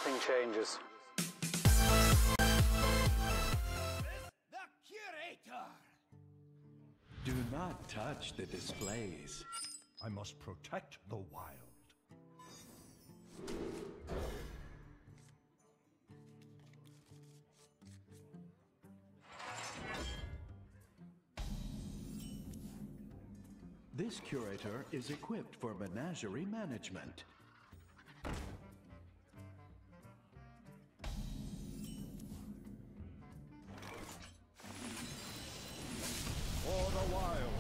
nothing changes. The Curator! Do not touch the displays. I must protect the wild. This curator is equipped for menagerie management. For the wild.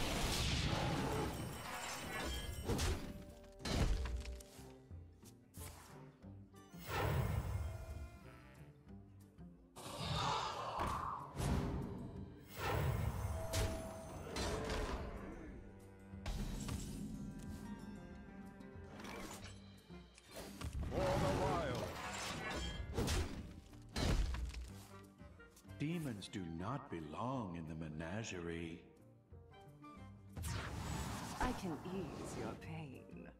Demons do not belong in the menagerie. I can ease your pain.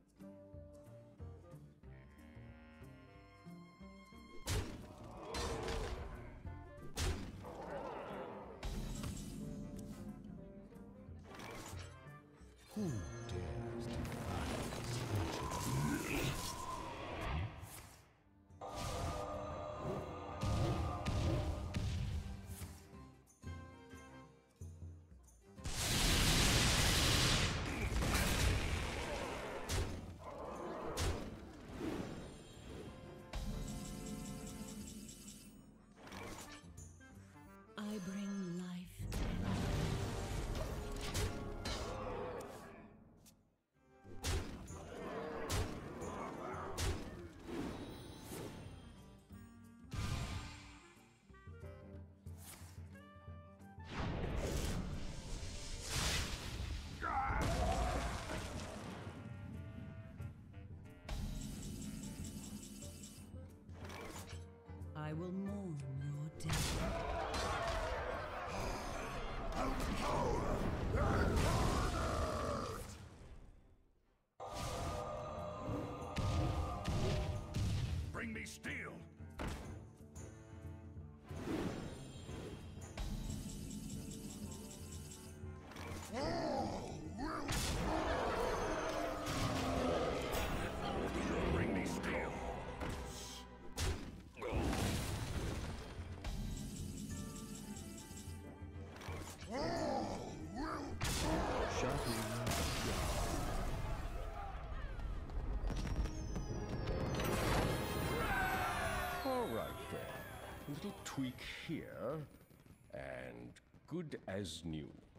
Who dares defy? I bring life. I will mourn your death. Bring me steel! Bring me steel! All right then. Little tweak here, and good as new.